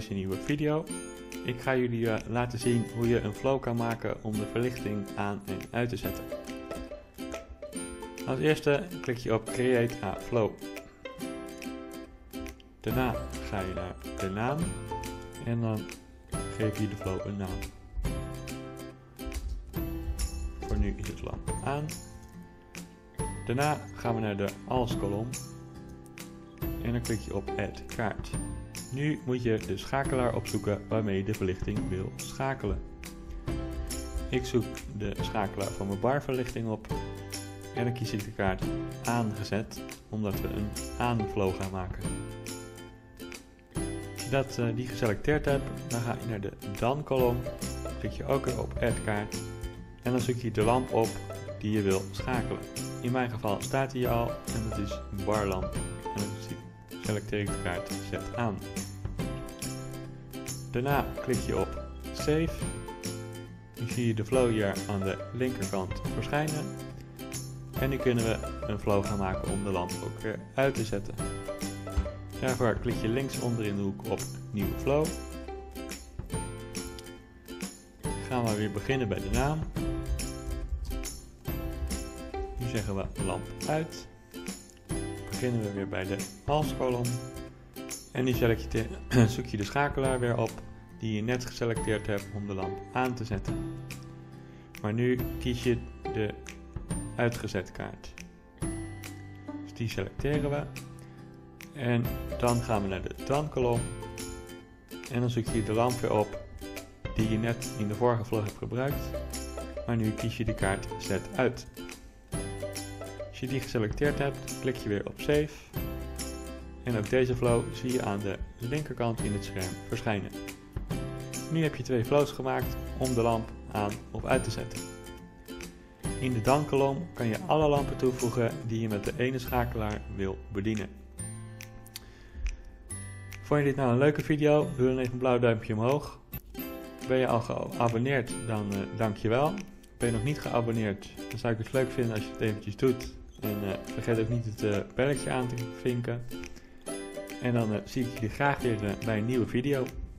deze nieuwe video. Ik ga jullie laten zien hoe je een flow kan maken om de verlichting aan en uit te zetten. Als eerste klik je op Create a Flow. Daarna ga je naar de naam en dan geef je de flow een naam. Voor nu is het lamp aan. Daarna gaan we naar de Als kolom en dan klik je op Add kaart. Nu moet je de schakelaar opzoeken waarmee je de verlichting wil schakelen. Ik zoek de schakelaar van mijn barverlichting op en dan kies ik de kaart aangezet, omdat we een aanflow gaan maken. Als je die geselecteerd hebt, dan ga je naar de Dan kolom, klik je ook weer op Add kaart en dan zoek je de lamp op die je wil schakelen. In mijn geval staat die al en dat is een barlamp en dan selecteer ik de kaart Zet aan. Daarna klik je op Save. Nu zie je de flow hier aan de linkerkant verschijnen. En nu kunnen we een flow gaan maken om de lamp ook weer uit te zetten. Daarvoor klik je linksonder in de hoek op Nieuwe flow. Gaan we weer beginnen bij de naam. Nu zeggen we lamp uit. Beginnen we weer bij de Als kolom. En nu zoek je de schakelaar weer op die je net geselecteerd hebt om de lamp aan te zetten. Maar nu kies je de uitgezet kaart. Dus die selecteren we. En dan gaan we naar de Dan kolom. En dan zoek je de lamp weer op die je net in de vorige flow hebt gebruikt. Maar nu kies je de kaart Zet uit. Als je die geselecteerd hebt, klik je weer op Save. En ook deze flow zie je aan de linkerkant in het scherm verschijnen. Nu heb je 2 flows gemaakt om de lamp aan of uit te zetten. In de Dan kolom kan je alle lampen toevoegen die je met de ene schakelaar wil bedienen. Vond je dit nou een leuke video? Doe dan even een blauw duimpje omhoog. Ben je al geabonneerd, dan dankjewel. Ben je nog niet geabonneerd, dan zou ik het leuk vinden als je het eventjes doet. En vergeet ook niet het belletje aan te vinken. En dan zie ik jullie graag weer bij een nieuwe video.